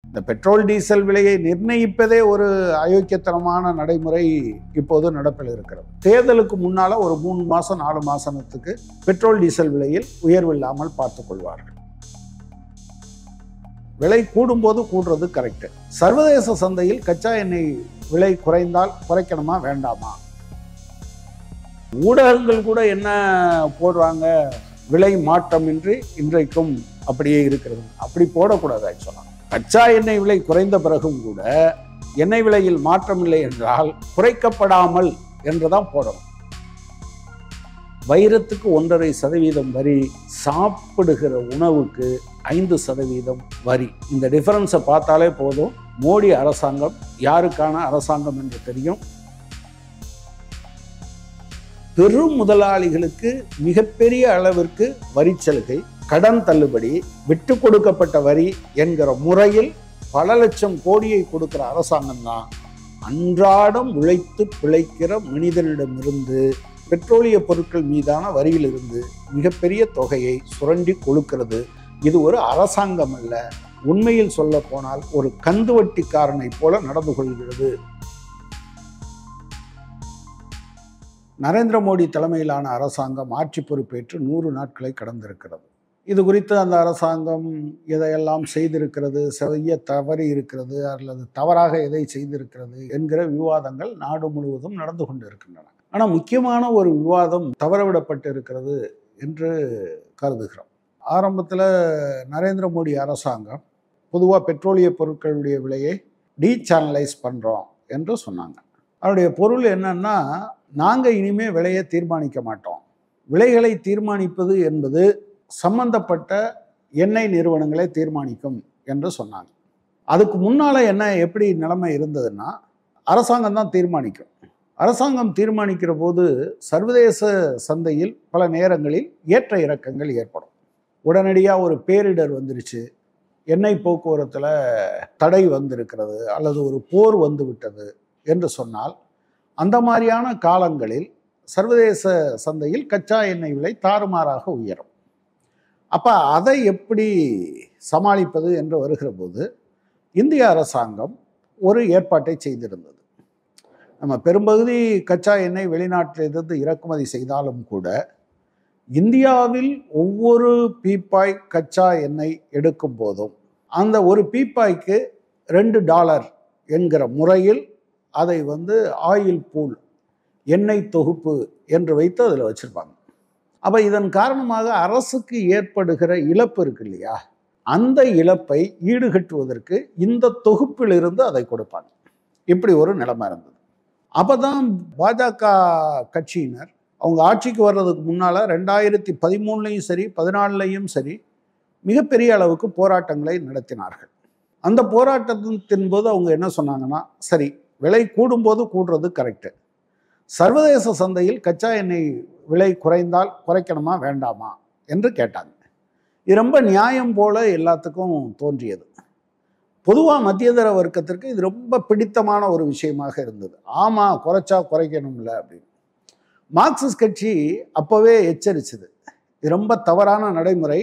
இந்த petrol diesel விலையை நிர்ணயிப்பதே ஒரு அயோக்கியத்தனமான நடைமுறை இப்போது நடப்பில் இருக்கிறது. தேர்தலுக்கு முன்னால ஒரு 3 மாசம் 4 மாசத்துக்கு பெட்ரோல் டீசல் விலையில் உயர்வு இல்லாமல் பார்த்துக் கொள்வார்கள். விலை கூடும்போது கூடுறது கரெக்ட். சர்வதேச சந்தையில் கச்சா எண்ணெய் விலை குறைந்தால் குறைக்கணுமா வேண்டாமா? ஊடகங்கள் கூட என்ன போடுறாங்க, விலை மாற்றமின்றி இன்றைக்கும் அப்படியே இருக்கிறது. அப்படி போடக்கூடாது. ஆக்சுவலா கச்சா எண்ணெய் விலை குறைந்த பிறகும் கூட எண்ணெய் விலையில் மாற்றம் இல்லை என்றால் குறைக்கப்படாமல் என்றுதான் போடணும். வைரத்துக்கு 1.5% வரி, சாப்பிடுகிற உணவுக்கு 5% வரி. இந்த டிஃபரன்ஸை பார்த்தாலே போதும், மோடி அரசாங்கம் யாருக்கான அரசாங்கம் என்று தெரியும். பெரும் முதலாளிகளுக்கு மிகப்பெரிய அளவிற்கு வரி சலுகை, கடன் தள்ளுபடி, விட்டு கொடுக்கப்பட்ட வரி என்கிற முறையில் பல லட்சம் கோடியை கொடுக்கிற அரசாங்கம் தான் அன்றாடம் உழைத்து பிழைக்கிற மனிதனிடமிருந்து பெட்ரோலிய பொருட்கள் மீதான வரியிலிருந்து மிகப்பெரிய தொகையை சுரண்டி கொழுக்கிறது. இது ஒரு அரசாங்கம் அல்ல, உண்மையில் சொல்ல போனால் ஒரு கந்துவட்டிக்காரனை போல நடந்து கொள்கிறது. நரேந்திர மோடி தலைமையிலான அரசாங்கம் ஆட்சி பொறுப்பேற்று 100 நாட்களை கடந்திருக்கிறது. இது குறித்து அந்த அரசாங்கம் எதையெல்லாம் செய்திருக்கிறது, செய்ய தவறி இருக்கிறது, அல்லது தவறாக எதை செய்திருக்கிறது என்கிற விவாதங்கள் நாடு முழுவதும் நடந்து கொண்டு இருக்கின்றன. ஆனால் முக்கியமான ஒரு விவாதம் தவறவிடப்பட்டு இருக்கிறது என்று கருதுகிறோம். ஆரம்பத்தில் நரேந்திர மோடி அரசாங்கம் பொதுவாக பெட்ரோலிய பொருட்களுடைய விலையை டீசேனலைஸ் பண்ணுறோம் என்று சொன்னாங்க. அதனுடைய பொருள் என்னன்னா, நாங்கள் இனிமேல் விலையை தீர்மானிக்க மாட்டோம், விலைகளை தீர்மானிப்பது என்பது சம்பந்தப்பட்ட எண்ணெய் நிறுவனங்களை தீர்மானிக்கும் என்று சொன்னாங்க. அதுக்கு முன்னால் எப்படி நிலைமை இருந்ததுன்னா, அரசாங்கம் தான் தீர்மானிக்கும். அரசாங்கம் தீர்மானிக்கிற போது சர்வதேச சந்தையில் பல நேரங்களில் ஏற்ற இறக்கங்கள் ஏற்படும். உடனடியாக ஒரு பேரிடர் வந்துருச்சு, எண்ணெய் போக்குவரத்தில் தடை வந்திருக்கிறது, அல்லது ஒரு போர் வந்து விட்டது என்று சொன்னால், அந்த மாதிரியான காலங்களில் சர்வதேச சந்தையில் கச்சா எண்ணெய் விலை தாறுமாறாக உயரும். அப்போ அதை எப்படி சமாளிப்பது என்று வருகிற போது இந்திய அரசாங்கம் ஒரு ஏற்பாட்டை செய்திருந்தது. நம்ம பெரும்பகுதி கச்சா எண்ணெய் வெளிநாட்டிலிருந்து இறக்குமதி செய்தாலும் கூட இந்தியாவில் ஒவ்வொரு பீப்பாய் கச்சா எண்ணெய் எடுக்கும் போதும் அந்த ஒரு பீப்பாய்க்கு $2 என்கிற முறையில் அதை ஆயில் பூல், எண்ணெய் தொகுப்பு என்று வைத்து அதில் வச்சுருப்பாங்க. அப்போ இதன் காரணமாக அரசுக்கு ஏற்படுகிற இழப்பு இருக்கு இல்லையா, அந்த இழப்பை ஈடுகட்டுவதற்கு இந்த தொகுப்பிலிருந்து அதை கொடுப்பாங்க. இப்படி ஒரு நிலைமை இருந்தது. அப்போ தான் பாஜக கட்சியினர் அவங்க ஆட்சிக்கு வர்றதுக்கு முன்னால் 2013லையும் சரி 2014லையும் சரி மிகப்பெரிய அளவுக்கு போராட்டங்களை நடத்தினார்கள். அந்த போராட்டத்தின் போது அவங்க என்ன சொன்னாங்கன்னா, சரி விலை கூடும்போது கூடுறது கரெக்டு, சர்வதேச சந்தையில் கச்சா எண்ணெய் விலை குறைந்தால் குறைக்கணுமா வேண்டாமா என்று கேட்டாங்க. இது ரொம்ப நியாயம் போல எல்லாத்துக்கும் தோன்றியது. பொதுவாக மத்தியதர வர்க்கத்திற்கு இது ரொம்ப பிடித்தமான ஒரு விஷயமாக இருந்தது. ஆமாம், குறைச்சா குறைக்கணும்ல அப்படின்னு. மார்க்சிஸ்ட் கட்சி அப்போவே எச்சரிச்சது, இது ரொம்ப தவறான நடைமுறை,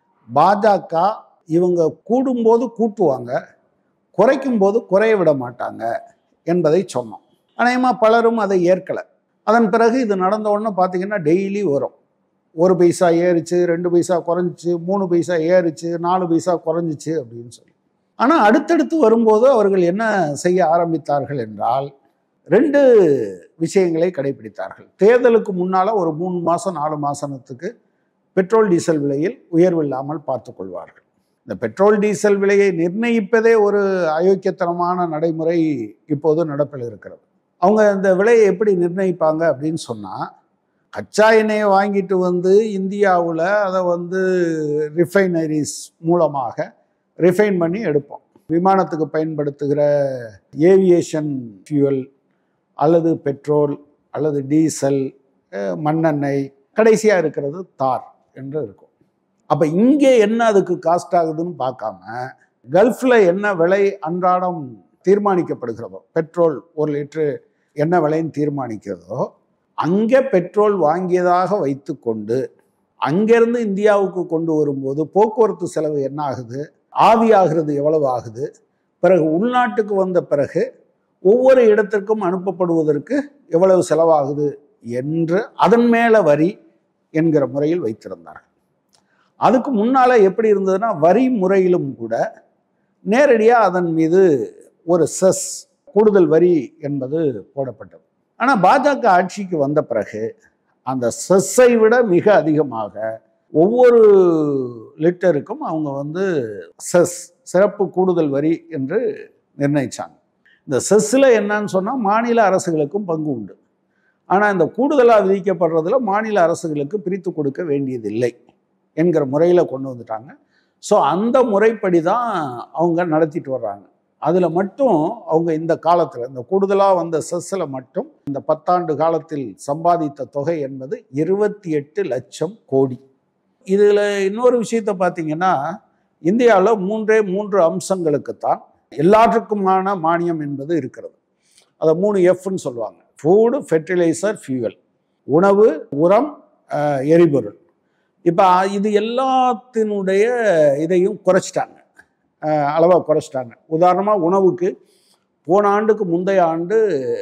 பாஜக இவங்க கூடும்போது கூட்டுவாங்க, குறைக்கும் போது குறைய விட மாட்டாங்க என்பதை சொன்னோம். அநேகமாக பலரும் அதை ஏற்கலை. அதன் பிறகு இது நடந்த உடனே பார்த்தீங்கன்னா டெய்லி வரும், 1 பைசா ஏறிச்சு, 2 பைசா குறைஞ்சிச்சு, 3 பைசா ஏறிச்சு, 4 பைசா குறைஞ்சிச்சு அப்படின்னு சொல்லி. ஆனால் அடுத்தடுத்து வரும்போது அவர்கள் என்ன செய்ய ஆரம்பித்தார்கள் என்றால் 2 விஷயங்களை கடைபிடித்தார்கள். தேர்தலுக்கு முன்னால் ஒரு 3 மாதம் 4 மாதத்துக்கு பெட்ரோல் டீசல் விலையில் உயர்வு இல்லாமல் பார்த்து கொள்வார்கள். இந்த பெட்ரோல் டீசல் விலையை நிர்ணயிப்பதே ஒரு அயோக்கியத்தனமான நடைமுறை இப்போது நடப்பில் இருக்கிறது. அவங்க இந்த விலையை எப்படி நிர்ணயிப்பாங்க அப்படின்னு சொன்னால், கச்சா எண்ணெயை வாங்கிட்டு இந்தியாவில் அதை ரிஃபைனரிஸ் மூலமாக ரிஃபைன் பண்ணி எடுப்போம். விமானத்துக்கு பயன்படுத்துகிற ஏவியேஷன் ஃபியூவல் அல்லது பெட்ரோல் அல்லது டீசல், மண்ணெண்ணெய், கடைசியாக இருக்கிறது தார் என்று இருக்கும். அப்போ இங்கே என்ன அதுக்கு காஸ்ட் ஆகுதுன்னு பார்க்காம, கல்ஃபில் என்ன விலை அன்றாடம் தீர்மானிக்கப்படுகிறதோ, பெட்ரோல் 1 லிட்டரு என்ன விலைன்னு தீர்மானிக்கிறதோ, அங்கே பெட்ரோல் வாங்கியதாக வைத்து கொண்டு அங்கேருந்து இந்தியாவுக்கு கொண்டு வரும்போது போக்குவரத்து செலவு என்ன ஆகுது, ஆவியாகிறது எவ்வளவு ஆகுது, பிறகு உள்நாட்டுக்கு வந்த பிறகு ஒவ்வொரு இடத்திற்கும் அனுப்பப்படுவதற்கு எவ்வளவு செலவாகுது என்று அதன் மேலே வரி என்கிற முறையில் வைத்திருந்தார்கள். அதுக்கு முன்னால் எப்படி இருந்ததுன்னா வரி முறையிலும் கூட நேரடியாக அதன் மீது ஒரு செஸ் கூடுதல் வரி என்பது போடப்பட்டது. ஆனால் பாஜக ஆட்சிக்கு வந்த பிறகு அந்த செஸ்ஸை விட மிக அதிகமாக ஒவ்வொரு லிட்டருக்கும் அவங்க செஸ் சிறப்பு கூடுதல் வரி என்று நிர்ணயித்தாங்க. இந்த செஸ்ஸில் என்னன்னு சொன்னால் மாநில அரசுகளுக்கும் பங்கு உண்டு. ஆனால் இந்த கூடுதலாக விதிக்கப்படுறதுல மாநில அரசுகளுக்கு பிரித்து கொடுக்க வேண்டியதில்லை என்கிற முறையில் கொண்டு வந்துட்டாங்க. ஸோ அந்த முறைப்படி தான் அவங்க நடத்திட்டு வர்றாங்க. அதில் மட்டும் அவங்க இந்த காலத்தில் இந்த கூடுதலாக வந்த செஸ்ஸில் மட்டும் இந்த 10 ஆண்டு காலத்தில் சம்பாதித்த தொகை என்பது 28 லட்சம் கோடி. இதில் இன்னொரு விஷயத்தை பார்த்தீங்கன்னா, இந்தியாவில் 3 அம்சங்களுக்குத்தான் எல்லாற்றுக்குமான மானியம் என்பது இருக்கிறது. அதை 3 Fன்னு சொல்லுவாங்க. Food, fertiliser, fuel. உணவு, உரம், எரிபொருள். இப்போ இது எல்லாத்தினுடைய இதையும் குறைச்சிட்டாங்க, அளவாக குறைச்சிட்டாங்க. உதாரணமாக உணவுக்கு போன ஆண்டுக்கு முந்தைய ஆண்டு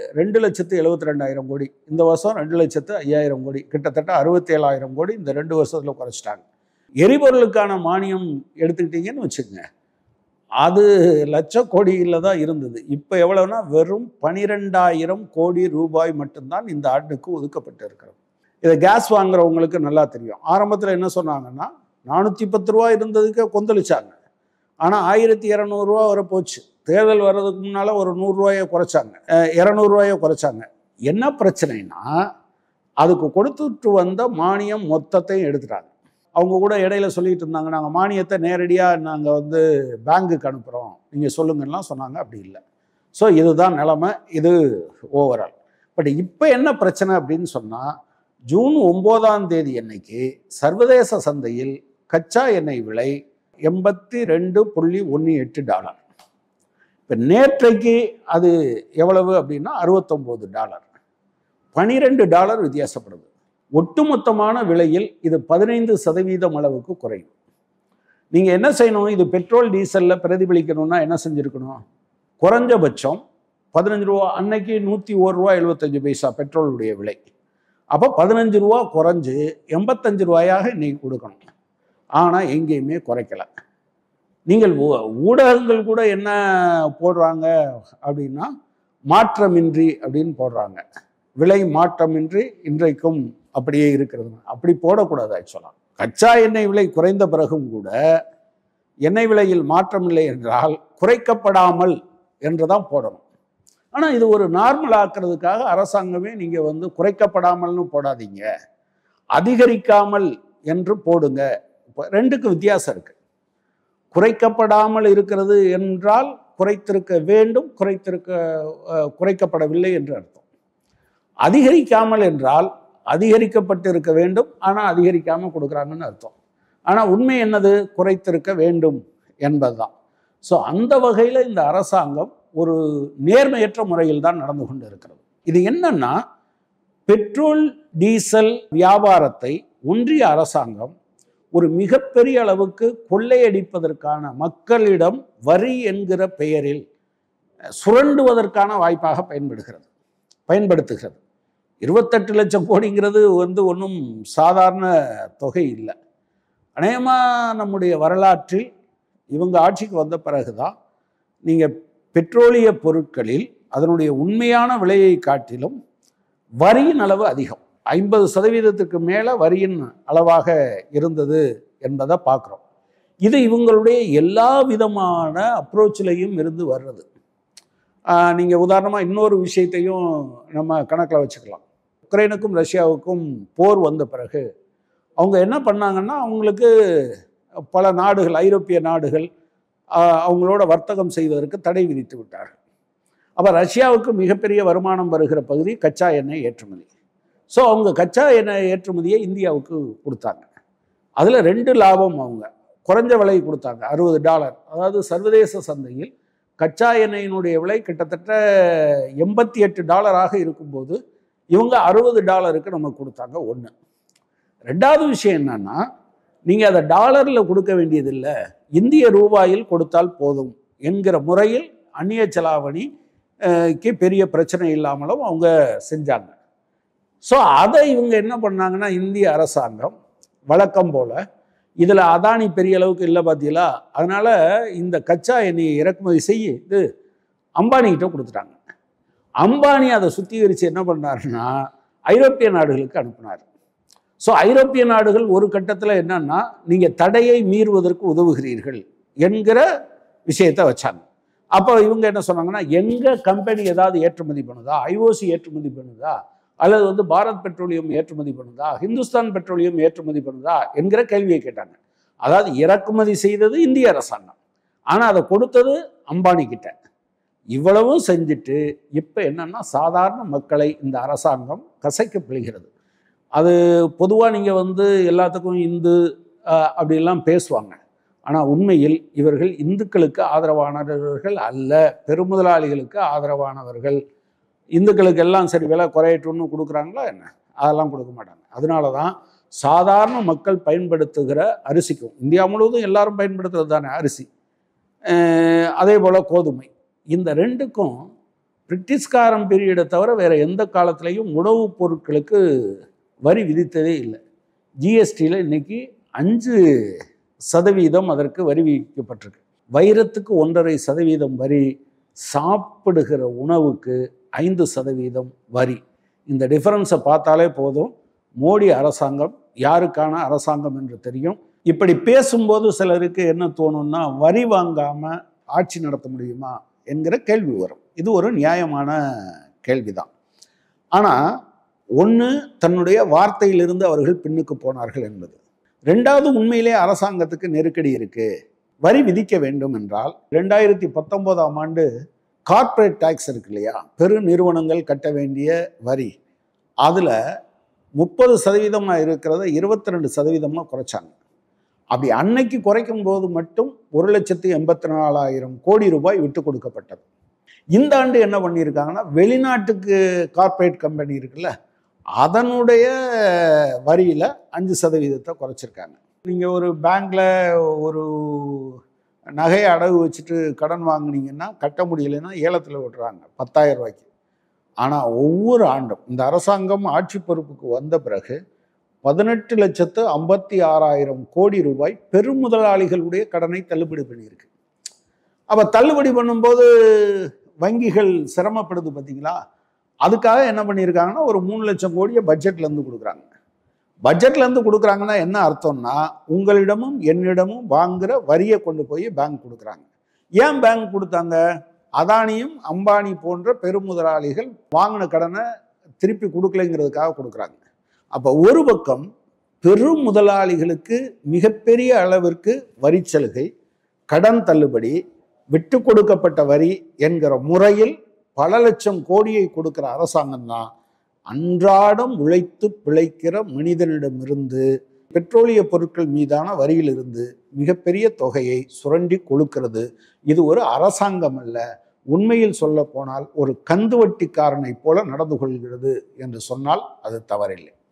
2,72,000 கோடி, இந்த வருஷம் 2,05,000 கோடி, கிட்டத்தட்ட 67,000 கோடி இந்த 2 வருஷத்தில் குறைச்சிட்டாங்க. எரிபொருளுக்கான மானியம் எடுத்துக்கிட்டிங்கன்னு வச்சுக்கோங்க, அது லட்ச கோடியில் தான் இருந்தது. இப்போ எவ்வளோனா வெறும் 12,000 கோடி ரூபாய் மட்டும்தான் இந்த ஆண்டுக்கு ஒதுக்கப்பட்டு இருக்கிறது. இதை கேஸ் வாங்குறவங்களுக்கு நல்லா தெரியும். ஆரம்பத்தில் என்ன சொன்னாங்கன்னா 410 ரூபா இருந்ததுக்கு கொந்தளிச்சாங்க. ஆனால் 1,200 ரூபா வரை போச்சு. தேர்தல் வர்றதுக்கு முன்னால் ஒரு 100 ரூபாயை குறைச்சாங்க, 200 ரூபாயை குறைச்சாங்க. என்ன பிரச்சனைனா அதுக்கு கொடுத்துட்டு வந்த மானியம் மொத்தத்தையும் எடுத்துட்டாங்க. அவங்க கூட இடையில சொல்லிட்டு இருந்தாங்க, நாங்கள் மானியத்தை நேரடியாக நாங்கள் பேங்குக்கு அனுப்புகிறோம், நீங்கள் சொல்லுங்கன்னா சொன்னாங்க. அப்படி இல்லை. ஸோ இதுதான் நிலைமை, இது ஓவரால். பட் இப்போ என்ன பிரச்சனை அப்படின்னு சொன்னால், ஜூன் 9ஆம் தேதி அன்னைக்கு சர்வதேச சந்தையில் கச்சா எண்ணெய் விலை $82.18. இப்போ நேற்றைக்கு அது எவ்வளவு அப்படின்னா $69, $12 வித்தியாசப்படுது. ஒட்டுமொத்தமான விலையில் இது 15% அளவுக்கு குறையும். நீங்கள் என்ன செய்யணும், இது பெட்ரோல் டீசலில் பிரதிபலிக்கணும்னா என்ன செஞ்சுருக்கணும், குறைஞ்சபட்சம் 15 ரூபா, அன்னைக்கு 101.75 பெட்ரோலுடைய விலை. அப்போ 15 ரூபா குறைஞ்சு 85 ரூபாயாக இன்னைக்கு கொடுக்கணும். ஆனால் எங்கேயுமே குறைக்கலை. நீங்கள் ஊடகங்கள் கூட என்ன போடுறாங்க அப்படின்னா, மாற்றமின்றி அப்படின்னு போடுறாங்க. விலை மாற்றமின்றி இன்றைக்கும் அப்படியே இருக்கிறது. அப்படி போடக்கூடாது. ஆக்சுவலாக கச்சா எண்ணெய் விலை குறைந்த பிறகும் கூட எண்ணெய் விலையில் மாற்றம் இல்லை என்றால் குறைக்கப்படாமல் என்றுதான் போடணும். ஆனால் இது ஒரு நார்மல் ஆக்குறதுக்காக அரசாங்கமே நீங்கள் குறைக்கப்படாமல்னு போடாதீங்க, அதிகரிக்காமல் என்று போடுங்க. இப்போ 2க்கு வித்தியாசம் இருக்கு. குறைக்கப்படாமல் இருக்கிறது என்றால் குறைத்திருக்க வேண்டும், குறைக்கப்படவில்லை என்று அர்த்தம். அதிகரிக்காமல் என்றால் அதிகரிக்கப்பட்டு இருக்க வேண்டும், ஆனால் அதிகரிக்காமல் கொடுக்குறாங்கன்னு அர்த்தம். ஆனால் உண்மை என்னது, குறைத்திருக்க வேண்டும் என்பதுதான். ஸோ அந்த வகையில் இந்த அரசாங்கம் ஒரு நேர்மையற்ற முறையில் தான் நடந்து கொண்டு இருக்கிறது. இது என்னன்னா, பெட்ரோல் டீசல் வியாபாரத்தை ஒன்றிய அரசாங்கம் ஒரு மிகப்பெரிய அளவுக்கு கொள்ளையடிப்பதற்கான, மக்களிடம் வரி என்கிற பெயரில் சுரண்டுவதற்கான வாய்ப்பாக பயன்படுத்துகிறது. 28 லட்சம் கோடிங்கிறது ஒன்றும் சாதாரண தொகை இல்லை. அநேகமாக நம்முடைய வரலாற்றில் இவங்க ஆட்சிக்கு வந்த பிறகுதான் நீங்கள் பெட்ரோலிய பொருட்களில் அதனுடைய உண்மையான விலையை காட்டிலும் வரியின் அளவு அதிகம், 50% மேலே வரியின் அளவாக இருந்தது என்பதை பார்க்குறோம். இது இவங்களுடைய எல்லா விதமான அப்ரோச்சிலையும் இருந்து வர்றது. நீங்கள் உதாரணமாக இன்னொரு விஷயத்தையும் நம்ம கணக்கில் வச்சுக்கலாம். உக்ரைனுக்கும் ரஷ்யாவுக்கும் போர் வந்த பிறகு அவங்க என்ன பண்ணாங்கன்னா, அவங்களுக்கு பல நாடுகள், ஐரோப்பிய நாடுகள் அவங்களோட வர்த்தகம் செய்வதற்கு தடை விதித்து விட்டார்கள். அப்போ ரஷ்யாவுக்கு மிகப்பெரிய வருமானம் வருகிற பகுதி கச்சா எண்ணெய் ஏற்றுமதி. ஸோ அவங்க கச்சா எண்ணெய் ஏற்றுமதியை இந்தியாவுக்கு கொடுத்தாங்க. அதில் 2 லாபம். அவங்க குறைஞ்ச விலை கொடுத்தாங்க, $60. அதாவது சர்வதேச சந்தையில் கச்சா எண்ணெயினுடைய விலை கிட்டத்தட்ட $88 இருக்கும்போது இவங்க $60 நமக்கு கொடுத்தாங்க. ஒன்று. 2வது விஷயம் என்னன்னா, நீங்கள் அதை டாலரில் கொடுக்க வேண்டியதில்லை, இந்திய ரூபாயில் கொடுத்தால் போதும் என்கிற முறையில் அந்நிய செலாவணிக்கு பெரிய பிரச்சனை இல்லாமலும் அவங்க செஞ்சாங்க. ஸோ அதை இவங்க என்ன பண்ணாங்கன்னா, இந்திய அரசாங்கம் வழக்கம் போல் இதில் அதானி பெரிய அளவுக்கு இல்லை பார்த்தீங்களா, அதனால் இந்த கச்சா எண்ணெயை இறக்குமதி செய்து அம்பானிகிட்ட கொடுத்துட்டாங்க. அம்பானி அதை சுத்திகரித்து என்ன பண்ணாருன்னா ஐரோப்பிய நாடுகளுக்கு அனுப்பினார். ஸோ ஐரோப்பிய நாடுகள் ஒரு கட்டத்தில் என்னன்னா, நீங்கள் தடையை மீறுவதற்கு உதவுகிறீர்கள் என்கிற விஷயத்தை வச்சாங்க. அப்போ இவங்க என்ன சொன்னாங்கன்னா, எங்கள் கம்பெனி ஏதாவது ஏற்றுமதி பண்ணுதா, ஐஓசி ஏற்றுமதி பண்ணுதா, அல்லது வந்து பாரத் பெட்ரோலியம் ஏற்றுமதி பண்ணுதா, ஹிந்துஸ்தான் பெட்ரோலியம் ஏற்றுமதி பண்ணுதா என்கிற கேள்வியை கேட்டாங்க. அதாவது இறக்குமதி செய்தது இந்திய அரசாங்கம், ஆனால் அதை கொடுத்தது அம்பானி கிட்ட. இவ்வளவும் செஞ்சுட்டு இப்போ என்னன்னா, சாதாரண மக்களை இந்த அரசாங்கம் கசைக்க பிழைகிறது. அது பொதுவாக நீங்கள் வந்து எல்லாத்துக்கும் இந்து அப்படிலாம் பேசுவாங்க. ஆனால் உண்மையில் இவர்கள் இந்துக்களுக்கு ஆதரவானவர்கள் அல்ல, பெருமுதலாளிகளுக்கு ஆதரவானவர்கள். இந்துக்களுக்கு எல்லாம் சரி விலை குறையட்டும்னு கொடுக்குறாங்களா என்ன? அதெல்லாம் கொடுக்க மாட்டாங்க. அதனால தான் சாதாரண மக்கள் பயன்படுத்துகிற அரிசிக்கும், இந்தியா முழுவதும் எல்லாரும் பயன்படுத்துறது தானே அரிசி, அதே போல் கோதுமை, இந்த ரெண்டுக்கும் பிரிட்டிஷ்காரன் பீரியடை தவிர வேறு எந்த காலத்திலையும் உணவுப் பொருட்களுக்கு வரி விதித்ததே இல்லை. ஜிஎஸ்டியில் இன்றைக்கி 5% அதற்கு வரி விதிக்கப்பட்டிருக்கு. வைரத்துக்கு 1.5% வரி, சாப்பிடுகிற உணவுக்கு 5% வரி. இந்த டிஃபரன்ஸை பார்த்தாலே போதும் மோடி அரசாங்கம் யாருக்கான அரசாங்கம் என்று தெரியும். இப்படி பேசும்போது சிலருக்கு என்ன தோணும்னா, வரி வாங்காமல் ஆட்சி நடத்த முடியுமா என்கிற கேள்வி வரும். இது ஒரு நியாயமான கேள்விதான். ஆனால் ஒன்று, தன்னுடைய வார்த்தையிலிருந்து அவர்கள் பின்னுக்கு போனார்கள் என்பது. ரெண்டாவது, உண்மையிலே அரசாங்கத்துக்கு நெருக்கடி இருக்குது, வரி விதிக்க வேண்டும் என்றால் 2019ஆம் ஆண்டு கார்ப்பரேட் டேக்ஸ் இருக்கு இல்லையா, பெரு நிறுவனங்கள் கட்ட வேண்டிய வரி, அதில் 30% இருக்கிறத 22% குறைச்சாங்க. அப்படி அன்னைக்கு குறைக்கும் போது மட்டும் 1,84,000 கோடி ரூபாய் விட்டு கொடுக்கப்பட்டது. இந்த ஆண்டு என்ன பண்ணியிருக்காங்கன்னா, வெளிநாட்டுக்கு கார்ப்பரேட் கம்பெனி இருக்குல்ல, அதனுடைய வரியில் 5% குறைச்சிருக்காங்க. நீங்கள் ஒரு பேங்க்கில் ஒரு நகையை அடகு வச்சுட்டு கடன் வாங்கினீங்கன்னா கட்ட முடியலைன்னா ஏலத்தில் விடுறாங்க 10,000 ரூபாய்க்கு. ஆனால் ஒவ்வொரு ஆண்டும் இந்த அரசாங்கம் ஆட்சி பொறுப்புக்கு வந்த பிறகு 18,56,000 கோடி ரூபாய் பெருமுதலாளிகளுடைய கடனை தள்ளுபடி பண்ணியிருக்கு. அப்போ தள்ளுபடி பண்ணும்போது வங்கிகள் சிரமப்படுது பார்த்தீங்களா, அதுக்காக என்ன பண்ணியிருக்காங்கன்னா, ஒரு 3 லட்சம் கோடியை பட்ஜெட்லேருந்து கொடுக்குறாங்க. பட்ஜெட்லேருந்து கொடுக்குறாங்கன்னா என்ன அர்த்தம்னா, உங்களிடமும் என்னிடமும் வாங்குகிற வரியை கொண்டு போய் பேங்க் கொடுக்குறாங்க. ஏன் பேங்க் கொடுத்தாங்க? அதானியும் அம்பானி போன்ற பெருமுதலாளிகள் வாங்கின கடனை திருப்பி கொடுக்கலைங்கிறதுக்காக கொடுக்குறாங்க. அப்போ ஒரு பக்கம் பெரும் முதலாளிகளுக்கு மிகப்பெரிய அளவிற்கு வரி சலுகை, கடன் தள்ளுபடி, விட்டு கொடுக்கப்பட்ட வரி என்கிற முறையில் பல லட்சம் கோடியை கொடுக்கிற அரசாங்கம் தான் அன்றாடம் உழைத்து பிழைக்கிற மனிதனிடமிருந்து பெட்ரோலிய பொருட்கள் மீதான வரியிலிருந்து மிகப்பெரிய தொகையை சுரண்டி கொழுக்கிறது. இது ஒரு அரசாங்கம் அல்ல, உண்மையில் சொல்ல போனால் ஒரு கந்துவட்டிக்காரனை போல நடந்து கொள்கிறது என்று சொன்னால் அது தவறில்லை.